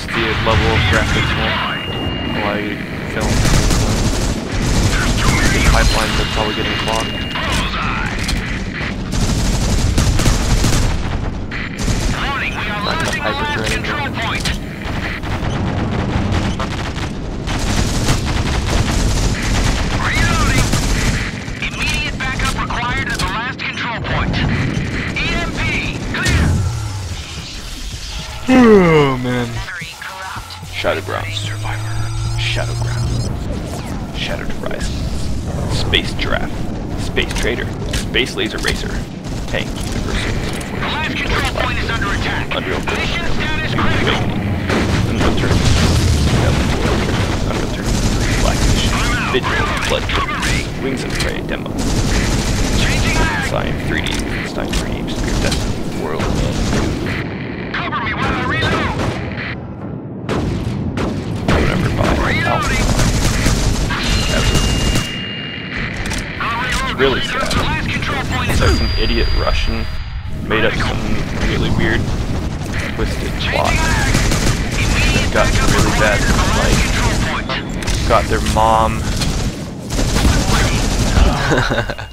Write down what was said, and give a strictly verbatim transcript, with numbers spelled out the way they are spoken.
just the level of graphics won't allow you to film. The pipelines are probably getting clogged. Not enough hyper-threading. Immediate backup required at the last control point. E M P, clear! Oh man. Shadow Ground Survivor. Shadow Ground. Shattered Horizon. Space Giraffe. Space Trader. Space Laser Racer. Tank Universal. The last control point is under attack. Unreal Mission status critical. Unreturn. Unreturn. Blackfish. Vigil. Blood. Wings of Prey. Demo. Changing lag. Sign three D. Stein three D. Spear Destiny. World. Cover me while I reload. Remember by Alpha. It's really sad. The last control point It's is like some idiot Russian made up some really weird, twisted plot. They've got really bad, like, got their mom